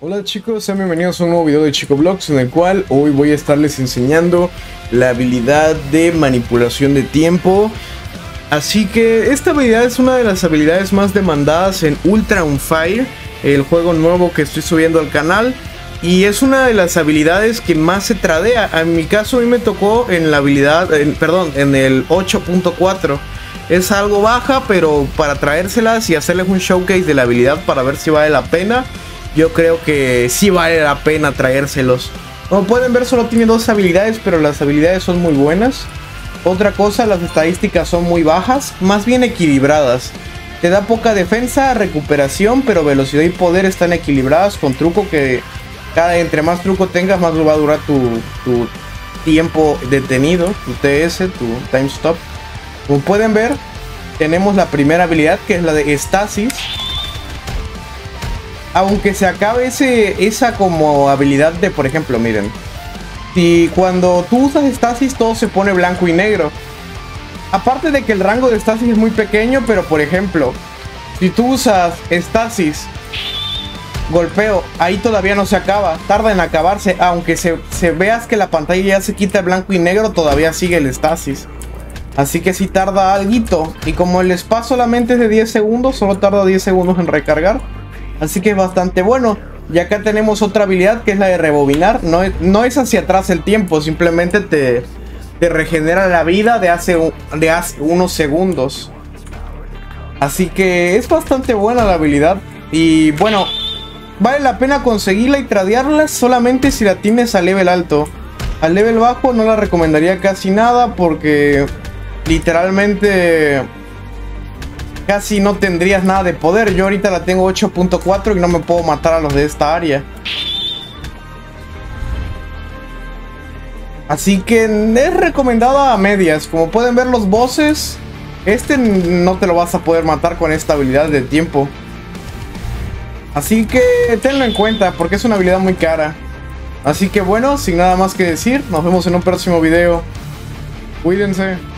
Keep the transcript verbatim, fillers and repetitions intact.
Hola chicos, sean bienvenidos a un nuevo video de Chico Vlogs, en el cual hoy voy a estarles enseñando la habilidad de manipulación de tiempo. Así que esta habilidad es una de las habilidades más demandadas en Ultra on Fire, el juego nuevo que estoy subiendo al canal. Y es una de las habilidades que más se tradea. En mi caso a mí me tocó en la habilidad, en, perdón, en el ocho punto cuatro. Es algo baja, pero para traérselas y hacerles un showcase de la habilidad para ver si vale la pena, yo creo que sí vale la pena traérselos. Como pueden ver, solo tiene dos habilidades, pero las habilidades son muy buenas. Otra cosa, las estadísticas son muy bajas, más bien equilibradas. Te da poca defensa, recuperación, pero velocidad y poder están equilibradas, con truco que cada entre más truco tengas, más va a durar tu, tu tiempo detenido, tu T S, tu time stop. Como pueden ver, tenemos la primera habilidad, que es la de estasis. Aunque se acabe ese, esa como habilidad de, por ejemplo, miren, si cuando tú usas estasis todo se pone blanco y negro. Aparte de que el rango de estasis es muy pequeño, pero por ejemplo, si tú usas estasis, golpeo, ahí todavía no se acaba, tarda en acabarse. Aunque se, se veas que la pantalla ya se quita el blanco y negro, todavía sigue el estasis. Así que sí tarda alguito. Y como el spa solamente es de diez segundos, solo tarda diez segundos en recargar. Así que es bastante bueno. Y acá tenemos otra habilidad, que es la de rebobinar. No es, no es hacia atrás el tiempo, simplemente te, te regenera la vida de hace, de hace unos segundos. Así que es bastante buena la habilidad. Y bueno, vale la pena conseguirla y tradearla solamente si la tienes a level alto. Al level bajo no la recomendaría casi nada, porque literalmente casi no tendrías nada de poder. Yo ahorita la tengo ocho punto cuatro y no me puedo matar a los de esta área. Así que es recomendada a medias. Como pueden ver, los bosses, este no te lo vas a poder matar con esta habilidad de tiempo. Así que tenlo en cuenta, porque es una habilidad muy cara. Así que bueno, sin nada más que decir, nos vemos en un próximo video. Cuídense.